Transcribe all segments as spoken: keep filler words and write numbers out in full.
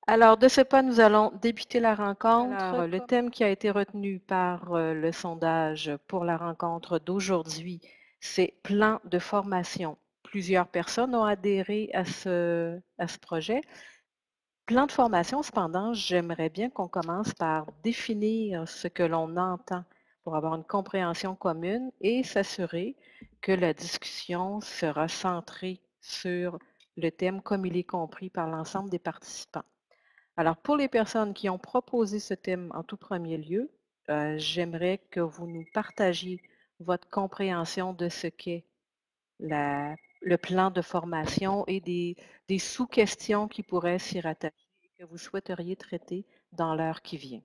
Alors, de ce pas, nous allons débuter la rencontre. Alors, le thème qui a été retenu par euh, le sondage pour la rencontre d'aujourd'hui, c'est plan de formation. Plusieurs personnes ont adhéré à ce, à ce projet. Plan de formation, cependant, j'aimerais bien qu'on commence par définir ce que l'on entend pour avoir une compréhension commune et s'assurer que la discussion sera centrée sur le thème comme il est compris par l'ensemble des participants. Alors, pour les personnes qui ont proposé ce thème en tout premier lieu, euh, j'aimerais que vous nous partagiez votre compréhension de ce qu'est la- le plan de formation et des, des sous-questions qui pourraient s'y rattacher et que vous souhaiteriez traiter dans l'heure qui vient.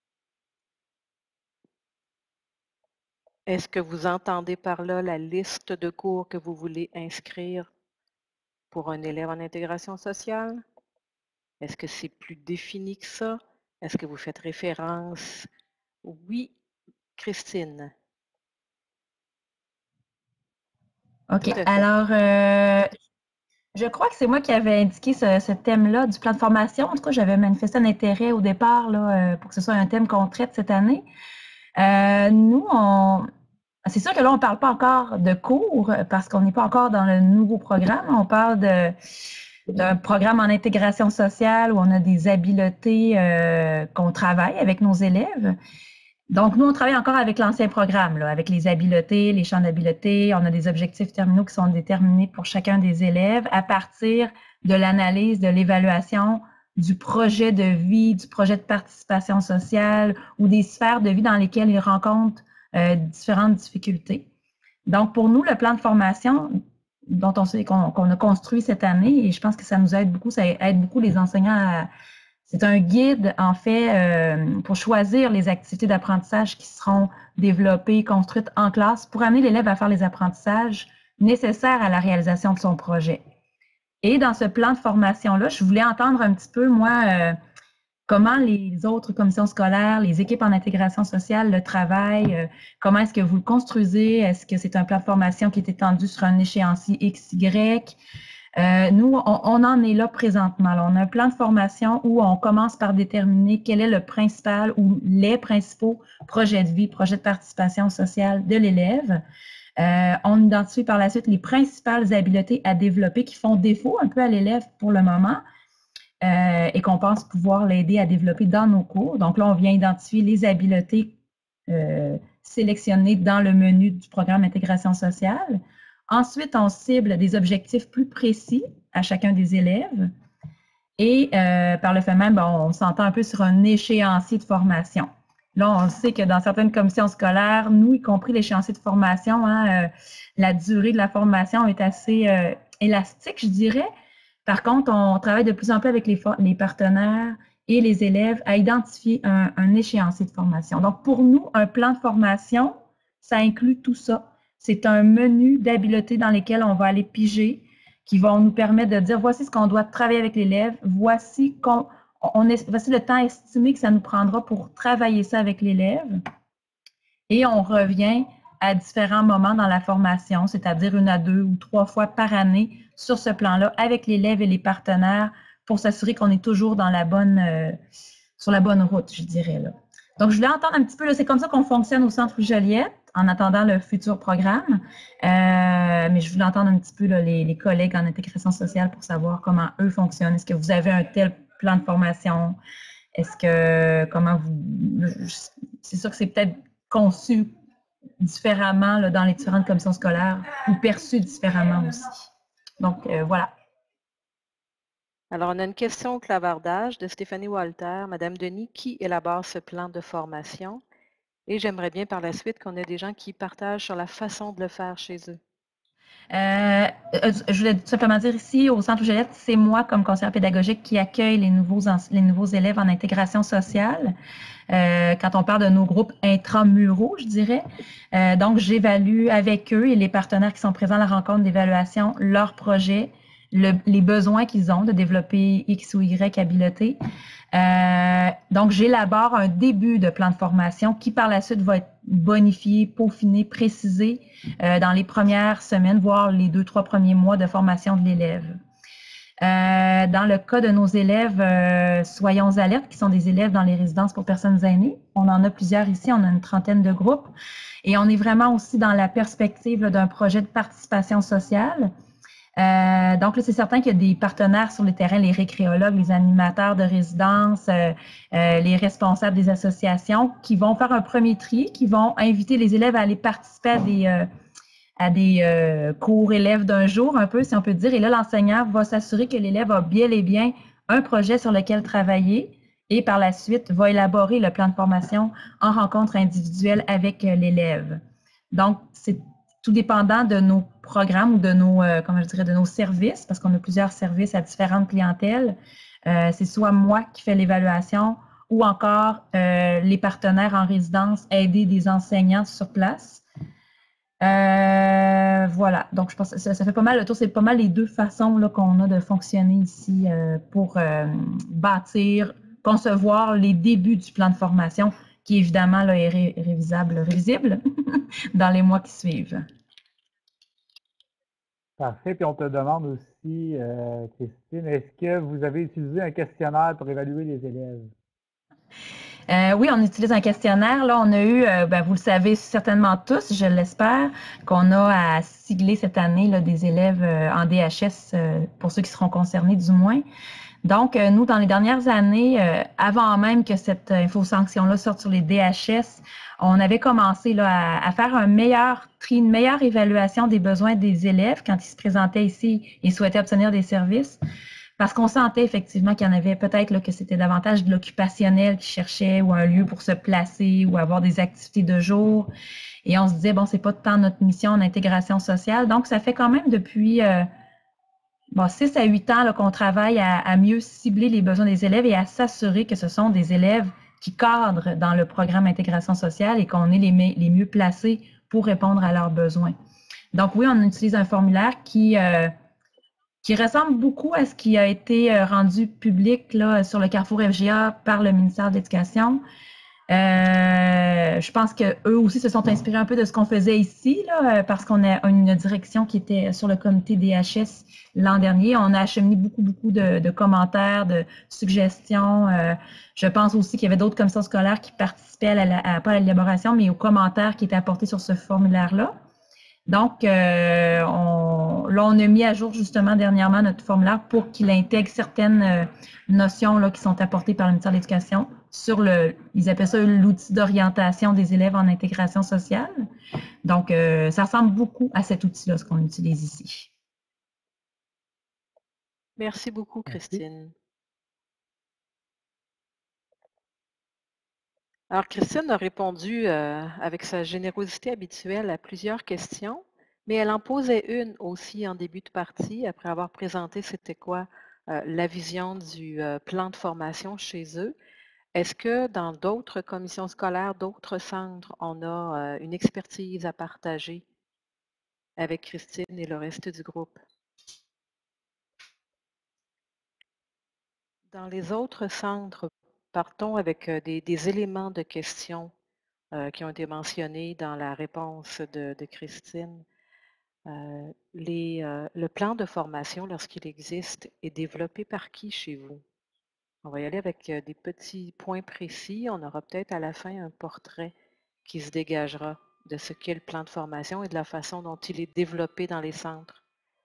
Est-ce que vous entendez par là la liste de cours que vous voulez inscrire pour un élève en intégration sociale? Est-ce que c'est plus défini que ça? Est-ce que vous faites référence? Oui, Christine. OK. Tout à fait. Alors, euh, je crois que c'est moi qui avais indiqué ce, ce thème-là du plan de formation. En tout cas, j'avais manifesté un intérêt au départ là, euh, pour que ce soit un thème qu'on traite cette année. Euh, nous, on, c'est sûr que là, on ne parle pas encore de cours parce qu'on n'est pas encore dans le nouveau programme. On parle de, d'un programme en intégration sociale où on a des habiletés euh, qu'on travaille avec nos élèves. Donc, nous, on travaille encore avec l'ancien programme, là, avec les habiletés, les champs d'habiletés. On a des objectifs terminaux qui sont déterminés pour chacun des élèves à partir de l'analyse, de l'évaluation du projet de vie, du projet de participation sociale ou des sphères de vie dans lesquelles ils rencontrent euh, différentes difficultés. Donc, pour nous, le plan de formation dont on sait qu'on qu'on a construit cette année, et je pense que ça nous aide beaucoup, ça aide beaucoup les enseignants à, c'est un guide, en fait, euh, pour choisir les activités d'apprentissage qui seront développées, construites en classe pour amener l'élève à faire les apprentissages nécessaires à la réalisation de son projet. Et dans ce plan de formation-là, je voulais entendre un petit peu, moi, euh, comment les autres commissions scolaires, les équipes en intégration sociale le travaillent, euh, comment est-ce que vous le construisez, est-ce que c'est un plan de formation qui est étendu sur un échéancier X Y? Euh, nous, on, on en est là présentement. Là. On a un plan de formation où on commence par déterminer quel est le principal ou les principaux projets de vie, projets de participation sociale de l'élève. Euh, on identifie par la suite les principales habiletés à développer qui font défaut un peu à l'élève pour le moment euh, et qu'on pense pouvoir l'aider à développer dans nos cours. Donc là, on vient identifier les habiletés euh, sélectionnées dans le menu du programme d'intégration sociale. Ensuite, on cible des objectifs plus précis à chacun des élèves. Et euh, par le fait même, bon, on s'entend un peu sur un échéancier de formation. Là, on sait que dans certaines commissions scolaires, nous, y compris l'échéancier de formation, hein, euh, la durée de la formation est assez euh, élastique, je dirais. Par contre, on travaille de plus en plus avec les, les partenaires et les élèves à identifier un, un échéancier de formation. Donc, pour nous, un plan de formation, ça inclut tout ça. C'est un menu d'habiletés dans lesquels on va aller piger, qui vont nous permettre de dire voici ce qu'on doit travailler avec l'élève, voici, qu'on, on est, voici le temps estimé que ça nous prendra pour travailler ça avec l'élève. Et on revient à différents moments dans la formation, c'est-à-dire une à deux ou trois fois par année sur ce plan-là avec l'élève et les partenaires pour s'assurer qu'on est toujours dans la bonne, euh, sur la bonne route, je dirais. Là. Donc, je voulais entendre un petit peu, c'est comme ça qu'on fonctionne au Centre Joliette en attendant le futur programme. Euh, mais je voulais entendre un petit peu là, les, les collègues en intégration sociale pour savoir comment eux fonctionnent. Est-ce que vous avez un tel plan de formation? Est-ce que, comment vous... C'est sûr que c'est peut-être conçu différemment là, dans les différentes commissions scolaires ou perçu différemment aussi. Donc, euh, voilà. Alors, on a une question au clavardage de Stéphanie Walter. Madame Denis, qui élabore ce plan de formation? Et j'aimerais bien par la suite qu'on ait des gens qui partagent sur la façon de le faire chez eux. Euh, je voulais tout simplement dire ici, au Centre Joliette, c'est moi, comme conseillère pédagogique, qui accueille les nouveaux, les nouveaux élèves en intégration sociale. Euh, quand on parle de nos groupes intramuraux, je dirais. Euh, donc, j'évalue avec eux et les partenaires qui sont présents à la rencontre d'évaluation leurs projets, le, les besoins qu'ils ont de développer X ou Y habileté. Euh, donc, j'élabore un début de plan de formation qui, par la suite, va être bonifié, peaufiné, précisé euh, dans les premières semaines, voire les deux, trois premiers mois de formation de l'élève. Euh, dans le cas de nos élèves, euh, soyons alertes, qui sont des élèves dans les résidences pour personnes aînées. On en a plusieurs ici, on a une trentaine de groupes. Et on est vraiment aussi dans la perspective d'un projet de participation sociale. Euh, donc là, c'est certain qu'il y a des partenaires sur le terrain, les récréologues, les animateurs de résidence, euh, euh, les responsables des associations qui vont faire un premier tri, qui vont inviter les élèves à aller participer à des, euh, à des euh, cours élèves d'un jour, un peu, si on peut dire. Et là, l'enseignant va s'assurer que l'élève a bien et bien un projet sur lequel travailler et par la suite va élaborer le plan de formation en rencontre individuelle avec l'élève. Donc, c'est tout dépendant de nos programmes ou de nos, euh, comment je dirais, de nos services, parce qu'on a plusieurs services à différentes clientèles. Euh, c'est soit moi qui fais l'évaluation ou encore euh, les partenaires en résidence aider des enseignants sur place. Euh, voilà, donc je pense que ça, ça fait pas mal le tour, c'est pas mal les deux façons là, qu'on a de fonctionner ici euh, pour euh, bâtir, concevoir les débuts du plan de formation qui évidemment là, est ré révisable, révisible dans les mois qui suivent. Parfait. Puis on te demande aussi, euh, Christine, est-ce que vous avez utilisé un questionnaire pour évaluer les élèves? Euh, oui, on utilise un questionnaire. Là, on a eu, euh, ben, vous le savez certainement tous, je l'espère, qu'on a à sigler cette année là, des élèves euh, en D H S, euh, pour ceux qui seront concernés du moins. Donc, euh, nous, dans les dernières années, euh, avant même que cette info-sanction-là sorte sur les D H S, on avait commencé là, à, à faire un meilleur tri, une meilleure évaluation des besoins des élèves quand ils se présentaient ici et souhaitaient obtenir des services. Parce qu'on sentait effectivement qu'il y en avait peut-être là, que c'était davantage de l'occupationnel qui cherchait ou un lieu pour se placer ou avoir des activités de jour. Et on se disait, bon, c'est pas tant notre mission d'intégration sociale. Donc, ça fait quand même depuis euh, bon, six à huit ans qu'on travaille à, à mieux cibler les besoins des élèves et à s'assurer que ce sont des élèves qui cadrent dans le programme intégration sociale et qu'on est les, les mieux placés pour répondre à leurs besoins. Donc oui, on utilise un formulaire qui... Euh, qui ressemble beaucoup à ce qui a été rendu public là, sur le Carrefour F G A par le ministère de l'Éducation. Euh, je pense qu'eux aussi se sont inspirés un peu de ce qu'on faisait ici, là, parce qu'on a une direction qui était sur le comité D H S l'an dernier. On a acheminé beaucoup, beaucoup de, de commentaires, de suggestions. Euh, je pense aussi qu'il y avait d'autres commissions scolaires qui participaient à, la, à pas à l'élaboration, mais aux commentaires qui étaient apportés sur ce formulaire-là. Donc, euh, on, là, on a mis à jour justement dernièrement notre formulaire pour qu'il intègre certaines euh, notions là, qui sont apportées par le ministère de l'Éducation sur le, ils appellent ça l'outil d'orientation des élèves en intégration sociale. Donc, euh, ça ressemble beaucoup à cet outil-là, ce qu'on utilise ici. Merci beaucoup, Christine. Alors, Christine a répondu euh, avec sa générosité habituelle à plusieurs questions, mais elle en posait une aussi en début de partie, après avoir présenté c'était quoi euh, la vision du euh, plan de formation chez eux. Est-ce que dans d'autres commissions scolaires, d'autres centres, on a euh, une expertise à partager avec Christine et le reste du groupe? Dans les autres centres, partons avec euh, des, des éléments de questions euh, qui ont été mentionnés dans la réponse de, de Christine. Euh, les, euh, le plan de formation, lorsqu'il existe, est développé par qui chez vous? On va y aller avec euh, des petits points précis. On aura peut-être à la fin un portrait qui se dégagera de ce qu'est le plan de formation et de la façon dont il est développé dans les centres.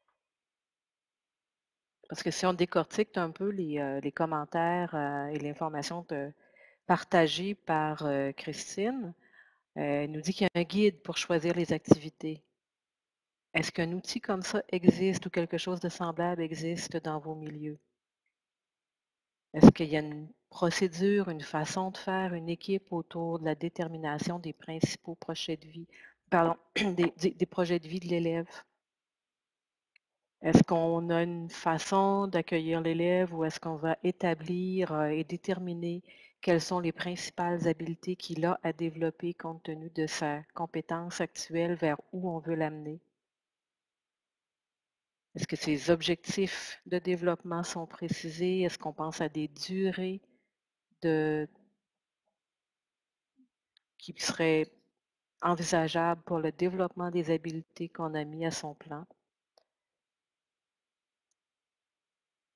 Parce que si on décortique un peu les, euh, les commentaires euh, et l'information partagée par euh, Christine, euh, elle nous dit qu'il y a un guide pour choisir les activités. Est-ce qu'un outil comme ça existe ou quelque chose de semblable existe dans vos milieux? Est-ce qu'il y a une procédure, une façon de faire, une équipe autour de la détermination des principaux projets de vie, pardon, des, des, des projets de vie de l'élève? Est-ce qu'on a une façon d'accueillir l'élève ou est-ce qu'on va établir euh, et déterminer quelles sont les principales habiletés qu'il a à développer compte tenu de sa compétence actuelle vers où on veut l'amener? Est-ce que ces objectifs de développement sont précisés? Est-ce qu'on pense à des durées de, qui seraient envisageables pour le développement des habiletés qu'on a mis à son plan?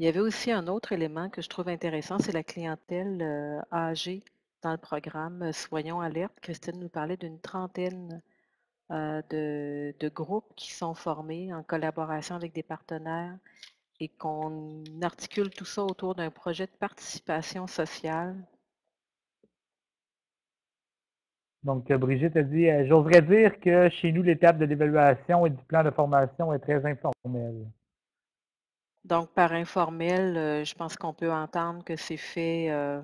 Il y avait aussi un autre élément que je trouve intéressant, c'est la clientèle euh, âgée dans le programme euh, Soyons alertes. Christine nous parlait d'une trentaine euh, de, de groupes qui sont formés en collaboration avec des partenaires et qu'on articule tout ça autour d'un projet de participation sociale. Donc, euh, Brigitte a dit, euh, j'oserais dire que chez nous, l'étape de l'évaluation et du plan de formation est très informelle. Donc, par informel, euh, je pense qu'on peut entendre que c'est fait euh,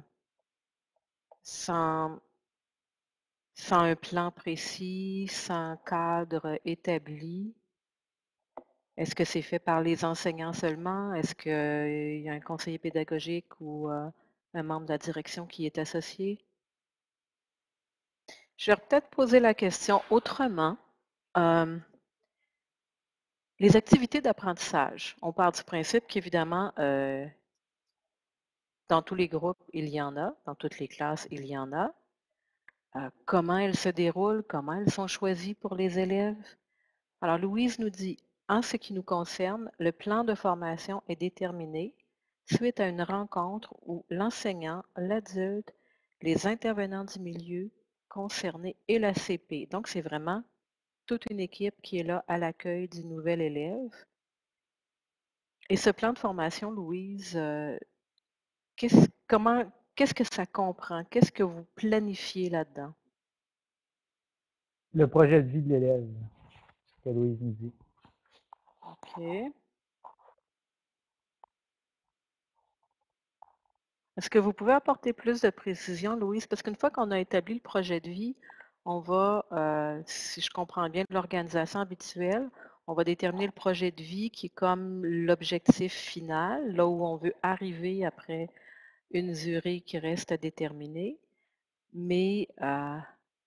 sans, sans un plan précis, sans cadre établi. Est-ce que c'est fait par les enseignants seulement? Est-ce qu'il y a un conseiller pédagogique ou euh, un membre de la direction qui est associé? Je vais peut-être poser la question autrement. Euh, les activités d'apprentissage, on part du principe qu'évidemment, euh, dans tous les groupes, il y en a, dans toutes les classes, il y en a. Euh, comment elles se déroulent, comment elles sont choisies pour les élèves? Alors, Louise nous dit, en ce qui nous concerne, le plan de formation est déterminé suite à une rencontre où l'enseignant, l'adulte, les intervenants du milieu concernés et la C P. Donc, c'est vraiment toute une équipe qui est là à l'accueil du nouvel élève. Et ce plan de formation, Louise, euh, qu'est-ce, comment, qu'est-ce que ça comprend? Qu'est-ce que vous planifiez là-dedans? Le projet de vie de l'élève, que Louise nous dit. OK. Est-ce que vous pouvez apporter plus de précision, Louise? Parce qu'une fois qu'on a établi le projet de vie, on va, euh, si je comprends bien l'organisation habituelle, on va déterminer le projet de vie qui est comme l'objectif final, là où on veut arriver après une durée qui reste à déterminer. Mais euh,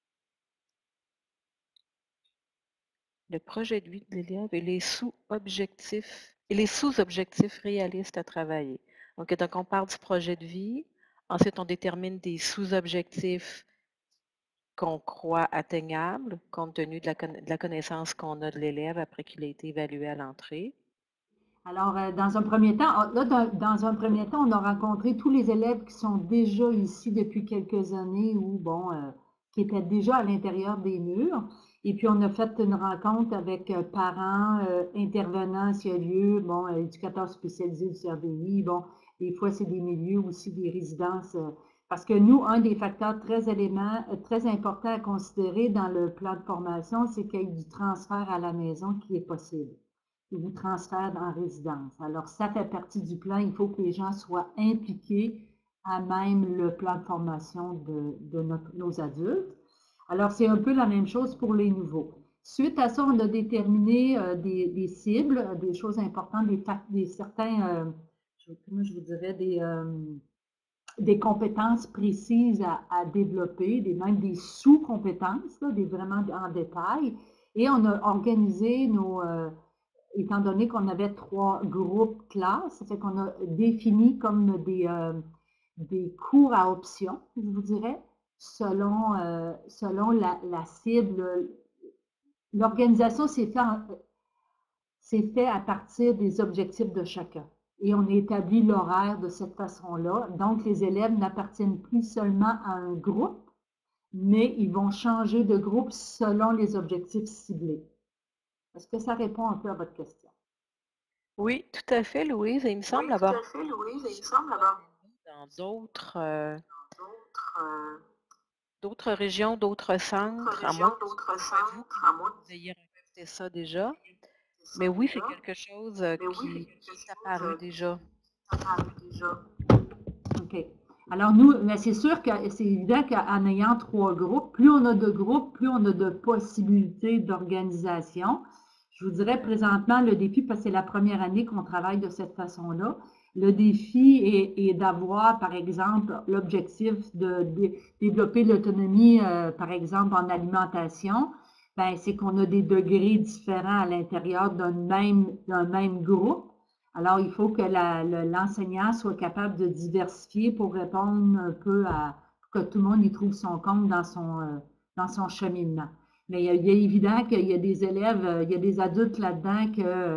le projet de vie de l'élève et les sous-objectifs et les sous-objectifs réalistes à travailler. Donc, donc, on part du projet de vie. Ensuite, on détermine des sous-objectifs qu'on croit atteignables compte tenu de la, de la connaissance qu'on a de l'élève après qu'il a été évalué à l'entrée. Alors, euh, dans un premier temps, là, dans, dans, un premier temps, on a rencontré tous les élèves qui sont déjà ici depuis quelques années ou, bon, euh, qui étaient déjà à l'intérieur des murs. Et puis, on a fait une rencontre avec euh, parents, euh, intervenants, s'il y a lieu, bon, euh, éducateurs spécialisés du C R D I, bon, des fois, c'est des milieux aussi, des résidences. Euh, parce que nous, un des facteurs très éléments, très importants à considérer dans le plan de formation, c'est qu'il y ait du transfert à la maison qui est possible. Ou transfert en résidence. Alors, ça fait partie du plan. Il faut que les gens soient impliqués à même le plan de formation de, de notre, nos adultes. Alors, c'est un peu la même chose pour les nouveaux. Suite à ça, on a déterminé euh, des, des cibles, des choses importantes, des, des certains, euh, je, comment je vous dirais, des, euh, des compétences précises à, à développer, des, même des sous-compétences, des vraiment en détail. Et on a organisé nos... Euh, étant donné qu'on avait trois groupes classes, ça fait qu'on a défini comme des, euh, des cours à option, je vous dirais, selon, euh, selon la, la cible. L'organisation s'est fait, s'est fait à partir des objectifs de chacun. Et on a établi l'horaire de cette façon-là. Donc, les élèves n'appartiennent plus seulement à un groupe, mais ils vont changer de groupe selon les objectifs ciblés. Est-ce que ça répond un peu à votre question? Oui, tout à fait, Louise. Et il me semble oui, avoir... tout à fait, Louise. Et il me semble avoir... Dans d'autres... Euh... d'autres régions, d'autres centres, à moins que vous ayez rencontré ça déjà. Mais oui, c'est quelque chose qui, qui est apparu déjà. OK. Alors, nous, c'est sûr que c'est évident qu'en ayant trois groupes, plus on a de groupes, plus on a de possibilités d'organisation. Je vous dirais présentement, le défi, parce que c'est la première année qu'on travaille de cette façon-là, le défi est, est d'avoir, par exemple, l'objectif de, de développer l'autonomie, euh, par exemple, en alimentation. Ben, c'est qu'on a des degrés différents à l'intérieur d'un même, d'un même groupe. Alors, il faut que l'enseignant soit capable de diversifier pour répondre un peu à pour que tout le monde y trouve son compte dans son, euh, dans son cheminement. Mais il est évident qu'il y a des élèves, il y a des adultes là-dedans que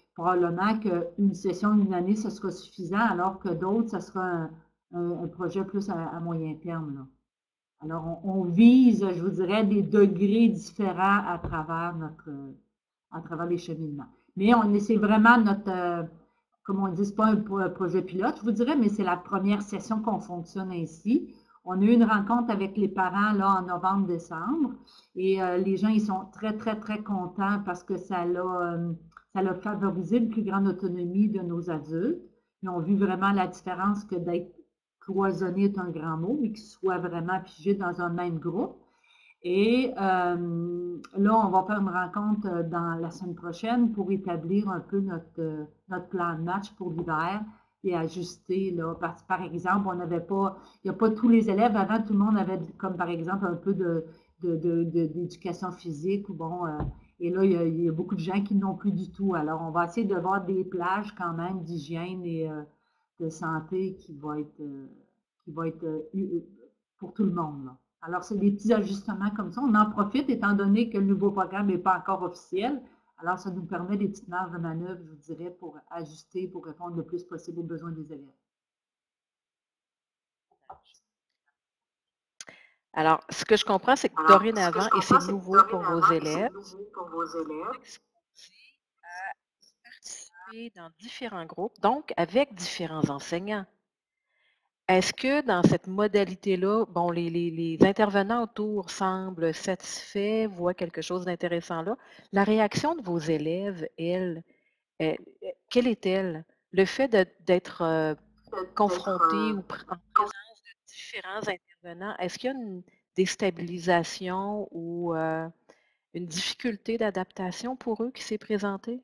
probablement qu'une session d'une année, ce sera suffisant, alors que d'autres, ce sera un, un, un projet plus à, à moyen terme, là. Alors, on, on vise, je vous dirais, des degrés différents à travers notre, à travers les cheminements. Mais on c'est vraiment notre, euh, comme on dit, c'est pas un projet pilote, je vous dirais, mais c'est la première session qu'on fonctionne ainsi. On a eu une rencontre avec les parents là en novembre-décembre et euh, les gens, ils sont très, très, très contents parce que ça l'a, euh, ça l'a favorisé une plus grande autonomie de nos adultes. Ils ont vu vraiment la différence que d'être cloisonné est un grand mot, mais qu'ils soient vraiment figés dans un même groupe. Et euh, là, on va faire une rencontre dans la semaine prochaine pour établir un peu notre, notre plan de match pour l'hiver et ajuster, là, parce que par exemple, on n'avait pas, il n'y a pas tous les élèves, avant tout le monde avait comme par exemple un peu de, de, de, de, d'éducation physique, ou bon, euh, et là, il y, a, il y a beaucoup de gens qui n'ont plus du tout. Alors, on va essayer de voir des plages quand même d'hygiène et euh, de santé qui vont être, euh, qui vont être euh, pour tout le monde, là. Alors, c'est des petits ajustements comme ça. On en profite étant donné que le nouveau programme n'est pas encore officiel. Alors, ça nous permet des petites marges de manœuvre, je vous dirais, pour ajuster, pour répondre le plus possible aux besoins des élèves. Alors, ce que je comprends, c'est que dorénavant, et c'est nouveau pour vos élèves, à participer dans différents groupes, donc avec différents enseignants. Est-ce que dans cette modalité-là, bon, les, les, les intervenants autour semblent satisfaits, voient quelque chose d'intéressant là? La réaction de vos élèves, elle, elle quelle est-elle? Le fait d'être euh, confrontés ou en présence de différents intervenants, est-ce qu'il y a une déstabilisation ou euh, une difficulté d'adaptation pour eux qui s'est présentée?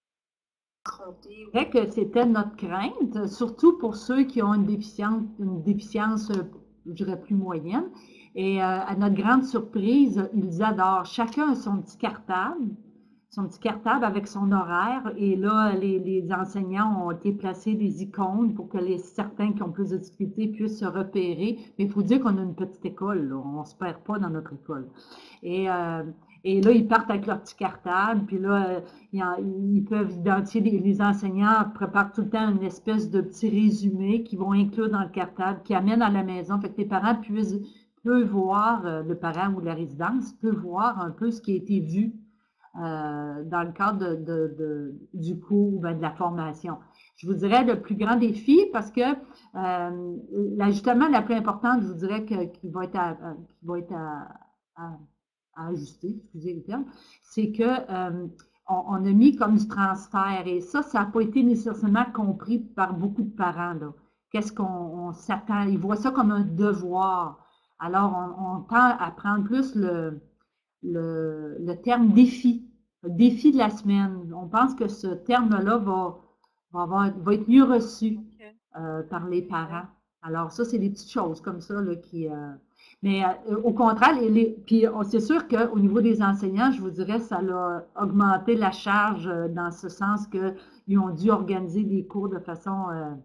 C'est vrai que c'était notre crainte, surtout pour ceux qui ont une déficience, une déficience, je dirais, plus moyenne. Et euh, à notre grande surprise, ils adorent. Chacun a son petit cartable, son petit cartable avec son horaire. Et là, les, les enseignants ont été placés des icônes pour que les, certains qui ont plus de difficultés puissent se repérer. Mais il faut dire qu'on a une petite école, là. On ne se perd pas dans notre école. Et euh, Et là, ils partent avec leur petit cartable, puis là, ils peuvent identifier, les enseignants préparent tout le temps une espèce de petit résumé qu'ils vont inclure dans le cartable, qui amènent à la maison. Fait que les parents puissent, peuvent voir, le parent ou la résidence peut voir un peu ce qui a été vu euh, dans le cadre de, de, de, du cours ou de la formation. Je vous dirais le plus grand défi, parce que euh, l'ajustement la plus importante, je vous dirais, que, qui va être à, qui va être à, à à ajuster, excusez le terme, c'est que euh, on, on a mis comme du transfert et ça, ça n'a pas été nécessairement compris par beaucoup de parents, là. Qu'est-ce qu'on s'attend? Ils voient ça comme un devoir. Alors, on, on tend à prendre plus le, le, le terme défi, le défi de la semaine. On pense que ce terme-là va, va, avoir, va être mieux reçu euh, par les parents. Alors, ça, c'est des petites choses comme ça là, qui... Euh, mais euh, au contraire, les, les, puis c'est sûr qu'au niveau des enseignants, je vous dirais, ça a augmenté la charge euh, dans ce sens qu'ils ont dû organiser des cours de façon... Euh,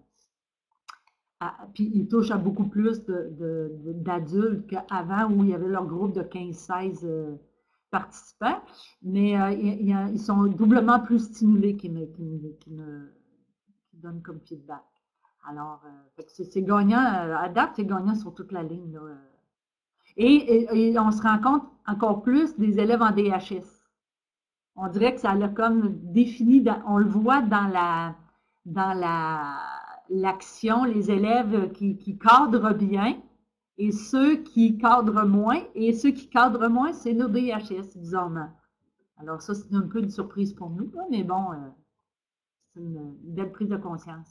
à, puis ils touchent à beaucoup plus d'adultes qu'avant où il y avait leur groupe de quinze seize euh, participants. Mais euh, ils, ils sont doublement plus stimulés qu'ils me, qu'ils me, qu'ils me qu'ils donnent comme feedback. Alors, euh, c'est gagnant, euh, à date, c'est gagnant sur toute la ligne, là. Et, et, et on se rend compte encore plus des élèves en D H S. On dirait que ça l'a comme défini, dans, on le voit dans la dans la l'action, les élèves qui, qui cadrent bien et ceux qui cadrent moins. Et ceux qui cadrent moins, c'est nos D H S, bizarrement. Alors ça, c'est un peu une surprise pour nous, là, mais bon, euh, c'est une, une belle prise de conscience.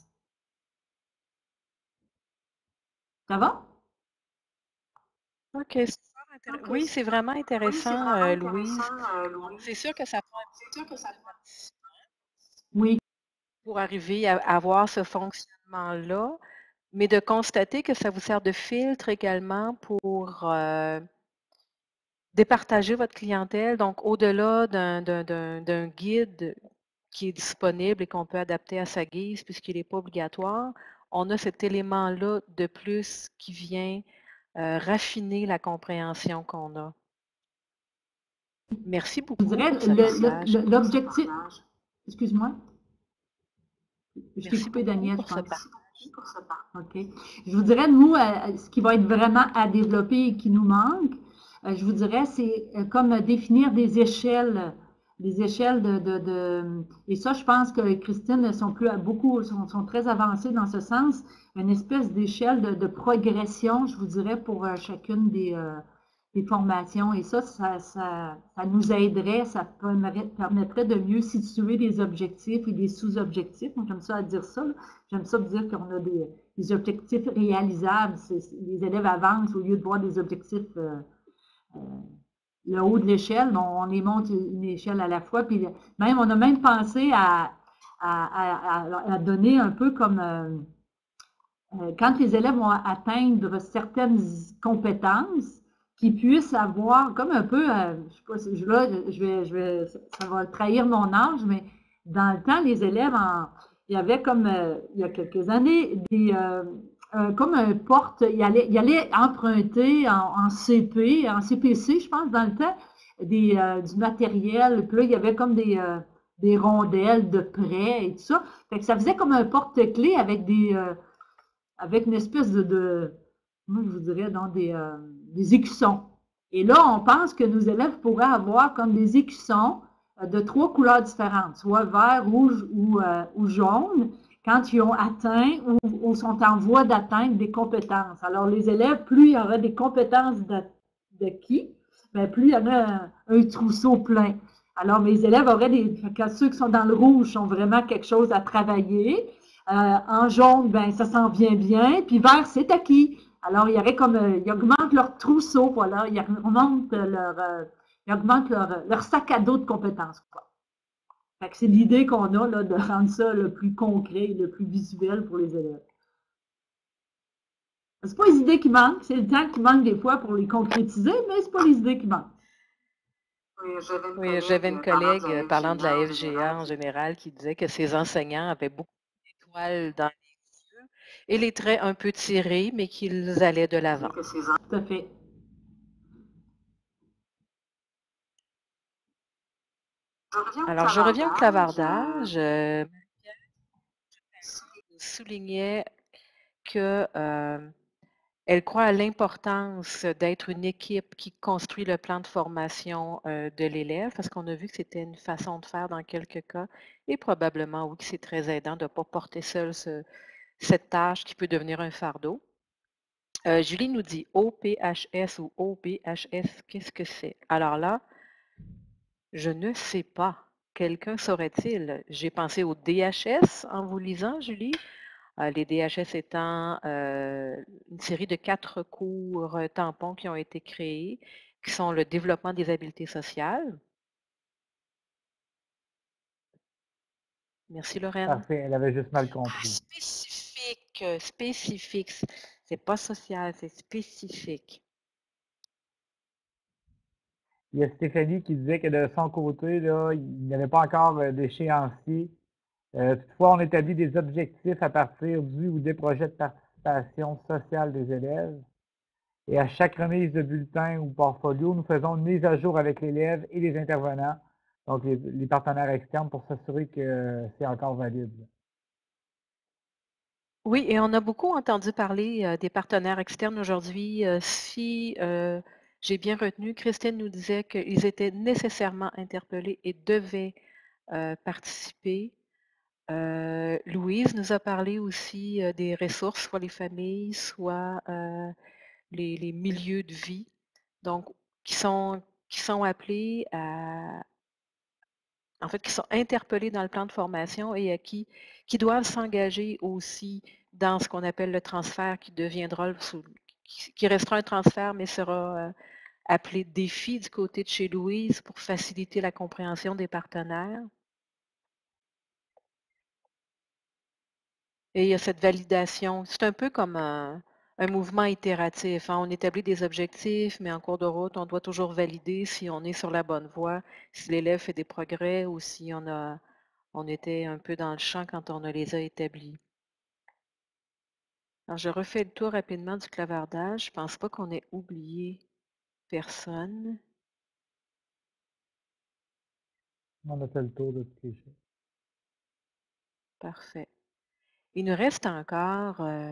Ça va? OK. Oui, c'est vraiment intéressant, oui, euh, Louise. C'est sûr que ça prend un petit peu de participants. Oui. Pour arriver à avoir ce fonctionnement-là, mais de constater que ça vous sert de filtre également pour euh, départager votre clientèle. Donc, au-delà d'un guide qui est disponible et qu'on peut adapter à sa guise puisqu'il n'est pas obligatoire, on a cet élément-là de plus qui vient euh, raffiner la compréhension qu'on a. Merci beaucoup. Je dirais l'objectif. Excuse-moi. Je t'ai coupé, beaucoup Daniel, pour je ce pense. partage. OK. Je vous dirais, nous, euh, ce qui va être vraiment à développer et qui nous manque, euh, je vous dirais, c'est euh, comme euh, définir des échelles, des échelles de, de, de- et ça, je pense que Christine sont plus beaucoup, sont, sont très avancées dans ce sens, une espèce d'échelle de, de progression, je vous dirais, pour euh, chacune des, euh, des formations. Et ça, ça, ça, ça nous aiderait, ça permettrait, permettrait de mieux situer des objectifs et des sous-objectifs. Moi, j'aime ça à dire ça, là. J'aime ça dire qu'on a des, des objectifs réalisables. C'est- c'est- les élèves avancent au lieu de voir des objectifs euh, euh, le haut de l'échelle, bon, on les monte une échelle à la fois. Puis même, on a même pensé à, à, à, à donner un peu comme euh, euh, quand les élèves vont atteindre certaines compétences, qu'ils puissent avoir comme un peu, euh, je sais pas, si- là, je vais, je vais, ça va trahir mon âge, mais dans le temps, les élèves, en, il y avait comme, euh, il y a quelques années, des, euh, euh, comme un porte, il allait, il allait emprunter en, en C P, en C P C, je pense, dans le temps, des, euh, du matériel. Puis là, il y avait comme des, euh, des rondelles de prêt et tout ça. Fait que ça faisait comme un porte-clés avec des, euh, avec une espèce de, de moi je vous dirais, dans des, euh, des écussons. Et là, on pense que nos élèves pourraient avoir comme des écussons euh, de trois couleurs différentes, soit vert, rouge ou, euh, ou jaune, quand ils ont atteint ou, ou sont en voie d'atteindre des compétences. Alors, les élèves, plus il y aura des compétences d'acquis, ben, plus il y en a un, un trousseau plein. Alors, mes élèves auraient des. Ceux qui sont dans le rouge sont vraiment quelque chose à travailler. Euh, en jaune, ben, ça s'en vient bien. Puis vert, c'est acquis. Alors, il y aurait comme, euh, ils augmentent leur trousseau, voilà. Ils augmentent leur, euh, ils augmentent leur, leur sac à dos de compétences, quoi. Fait que c'est l'idée qu'on a, là, de rendre ça le plus concret, le plus visuel pour les élèves. C'est pas les idées qui manquent, c'est le temps qui manque des fois pour les concrétiser, mais c'est pas les idées qui manquent. Oui, j'avais une collègue euh, parlant de la F G A en général qui disait que ses enseignants avaient beaucoup d'étoiles dans les yeux et les traits un peu tirés, mais qu'ils allaient de l'avant. Tout à fait. Alors, je reviens au clavardage. Euh, soulignait que euh, elle croit à l'importance d'être une équipe qui construit le plan de formation euh, de l'élève, parce qu'on a vu que c'était une façon de faire dans quelques cas, et probablement, oui, que c'est très aidant de ne pas porter seul ce- cette tâche qui peut devenir un fardeau. Euh, Julie nous dit O P H S ou O B H S, qu'est-ce que c'est? Alors là, je ne sais pas. Quelqu'un saurait-il? J'ai pensé au D H S en vous lisant, Julie. Euh, les D H S étant euh, une série de quatre cours euh, tampons qui ont été créés, qui sont le développement des habiletés sociales. Merci, Lorraine. Parfait, elle avait juste mal Ah, compris. spécifique, euh, spécifique. C'est pas social, c'est spécifique. Il y a Stéphanie qui disait que de son côté, là, il n'y avait pas encore euh, d'échéancier. Euh, toutefois, on établit des objectifs à partir du ou des projets de participation sociale des élèves. Et à chaque remise de bulletin ou portfolio, nous faisons une mise à jour avec l'élève et les intervenants, donc les, les partenaires externes, pour s'assurer que c'est encore valide. Oui, et on a beaucoup entendu parler euh, des partenaires externes aujourd'hui. Euh, si euh, j'ai bien retenu, Christine nous disait qu'ils étaient nécessairement interpellés et devaient euh, participer. Euh, Louise nous a parlé aussi euh, des ressources, soit les familles, soit euh, les, les milieux de vie, donc qui sont, qui sont appelés à, en fait, qui sont interpellés dans le plan de formation et à qui, qui doivent s'engager aussi dans ce qu'on appelle le transfert qui deviendra, sous- qui, qui restera un transfert, mais sera euh, appelé défi du côté de chez Louise pour faciliter la compréhension des partenaires. Et il y a cette validation. C'est un peu comme un, un mouvement itératif, hein. On établit des objectifs, mais en cours de route, on doit toujours valider si on est sur la bonne voie, si l'élève fait des progrès ou si on a, on était un peu dans le champ quand on les a établis. Alors, je refais le tour rapidement du clavardage. Je ne pense pas qu'on ait oublié personne. On a fait le tour de toutes les choses. Parfait. Il nous reste encore euh,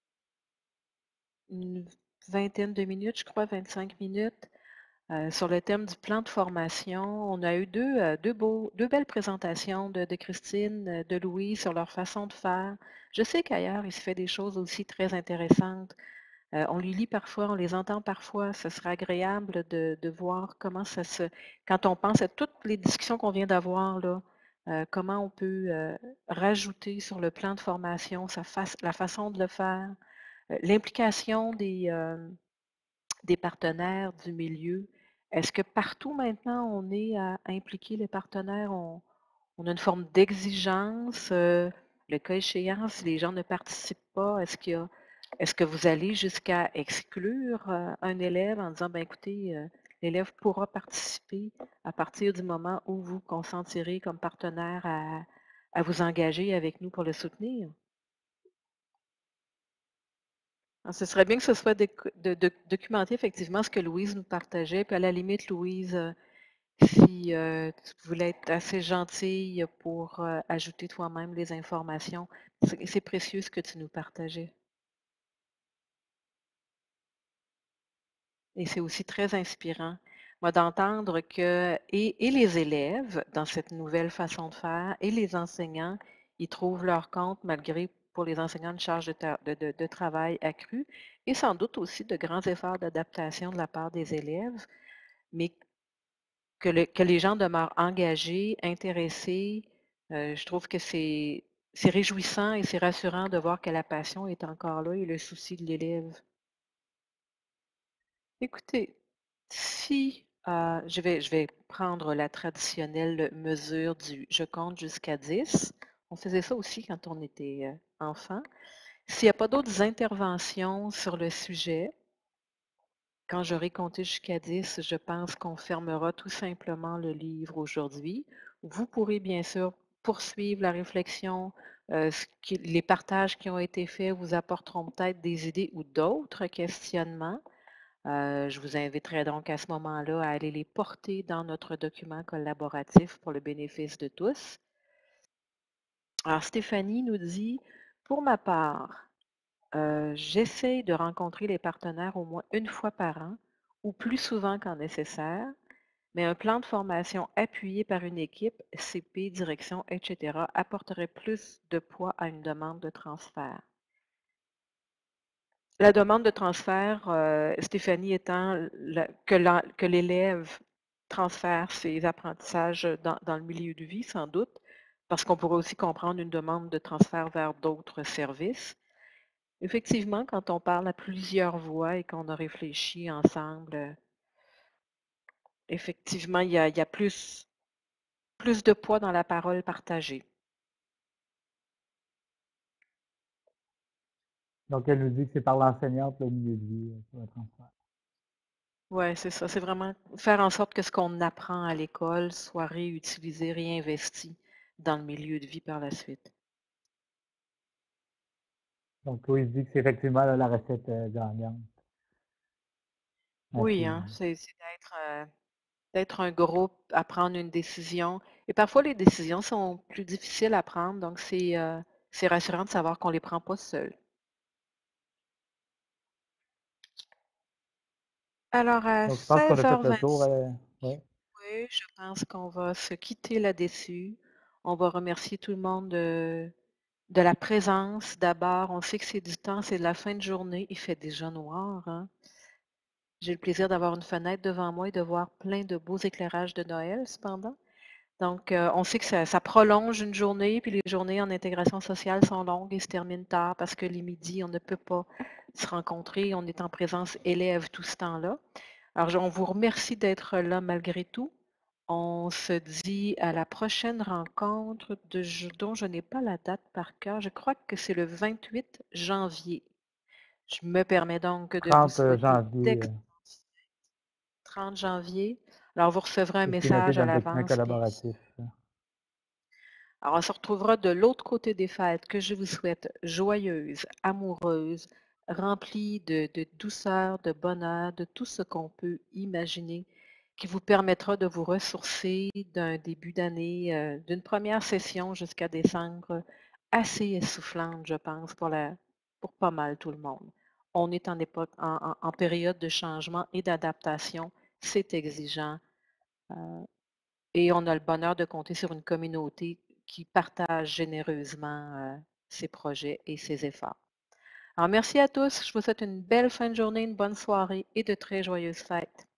une vingtaine de minutes, je crois, vingt-cinq minutes. Euh, sur le thème du plan de formation. On a eu deux, euh, deux, beaux, deux belles présentations de, de Christine, euh, de Louis sur leur façon de faire. Je sais qu'ailleurs, il se fait des choses aussi très intéressantes. Euh, on les lit parfois, on les entend parfois. Ce serait agréable de, de voir comment ça se... Quand on pense à toutes les discussions qu'on vient d'avoir, là, euh, comment on peut euh, rajouter sur le plan de formation sa face, la façon de le faire, euh, l'implication des... euh, des partenaires du milieu. Est-ce que partout maintenant, on est à impliquer les partenaires? On, on a une forme d'exigence? euh, le cas échéant, si les gens ne participent pas, est-ce qu'il y a, est-ce que vous allez jusqu'à exclure euh, un élève en disant, ben écoutez, euh, l'élève pourra participer à partir du moment où vous consentirez comme partenaire à, à vous engager avec nous pour le soutenir? Ah, ce serait bien que ce soit déco- de, de- documenté effectivement ce que Louise nous partageait. Puis à la limite, Louise, euh, si euh, tu voulais être assez gentille pour euh, ajouter toi-même les informations, c'est c'est précieux ce que tu nous partageais. Et c'est aussi très inspirant, moi, d'entendre que et, et les élèves, dans cette nouvelle façon de faire, et les enseignants, ils trouvent leur compte malgré pour les enseignants une charge de, ta- de- de- de travail accrue et sans doute aussi de grands efforts d'adaptation de la part des élèves, mais que, le- que les gens demeurent engagés, intéressés. Euh, je trouve que c'est c'est réjouissant et c'est rassurant de voir que la passion est encore là et le souci de l'élève. Écoutez, si euh, je vais, je vais prendre la traditionnelle mesure du je compte jusqu'à dix. On faisait ça aussi quand on était euh, enfant. S'il n'y a pas d'autres interventions sur le sujet, quand j'aurai compté jusqu'à dix, je pense qu'on fermera tout simplement le livre aujourd'hui. Vous pourrez bien sûr poursuivre la réflexion. euh, ce qui- les partages qui ont été faits vous apporteront peut-être des idées ou d'autres questionnements. Euh, je vous inviterai donc à ce moment-là à aller les porter dans notre document collaboratif pour le bénéfice de tous. Alors, Stéphanie nous dit, pour ma part, euh, j'essaye de rencontrer les partenaires au moins une fois par an ou plus souvent quand nécessaire, mais un plan de formation appuyé par une équipe, C P, direction, et cetera, apporterait plus de poids à une demande de transfert. La demande de transfert, euh, Stéphanie, étant la- que l'en- que l'élève transfère ses apprentissages dans, dans le milieu de vie, sans doute, parce qu'on pourrait aussi comprendre une demande de transfert vers d'autres services. Effectivement, quand on parle à plusieurs voix et qu'on a réfléchi ensemble, euh, effectivement, il y a, il y a plus, plus de poids dans la parole partagée. Donc, elle nous dit que c'est par l'enseignante là, au milieu de vie euh, pour le transfert. Oui, c'est ça. C'est vraiment faire en sorte que ce qu'on apprend à l'école soit réutilisé, réinvesti dans le milieu de vie par la suite. Donc, Louise dit que c'est effectivement là, la recette euh, gagnante. à Oui, hein, suivre. c'est c'est d'être euh, d'être un groupe à prendre une décision. Et parfois, les décisions sont plus difficiles à prendre, donc c'est euh, c'est rassurant de savoir qu'on ne les prend pas seuls. Alors, à Donc, je pense qu'on a fait le tour. seize heures vingt-six, euh, ouais. oui, je pense qu'on va se quitter là-dessus. On va remercier tout le monde de, de la présence d'abord. On sait que c'est du temps, c'est de la fin de journée. Il fait déjà noir, hein. J'ai le plaisir d'avoir une fenêtre devant moi et de voir plein de beaux éclairages de Noël, cependant. Donc, euh, on sait que ça, ça prolonge une journée, puis les journées en intégration sociale sont longues et se terminent tard parce que les midis, on ne peut pas se rencontrer. On est en présence élève tout ce temps-là. Alors, je- on vous remercie d'être là malgré tout. On se dit à la prochaine rencontre de, je- dont je n'ai pas la date par cœur. Je crois que c'est le vingt-huit janvier. Je me permets donc de vous trente souhaiter janvier, euh, d'ex- trente janvier. Alors, vous recevrez un c'est ce qui est noté message dans à le document l'avance, bien collaboratif. Alors, on se retrouvera de l'autre côté des fêtes que je vous souhaite joyeuses, amoureuses, remplies de, de douceur, de bonheur, de tout ce qu'on peut imaginer qui vous permettra de vous ressourcer d'un début d'année, euh, d'une première session jusqu'à décembre assez essoufflante, je pense, pour, la, pour pas mal tout le monde. On est en, époque, en, en, en période de changement et d'adaptation. C'est exigeant. Euh, et on a le bonheur de compter sur une communauté qui partage généreusement euh, ses projets et ses efforts. Alors, merci à tous. Je vous souhaite une belle fin de journée, une bonne soirée et de très joyeuses fêtes.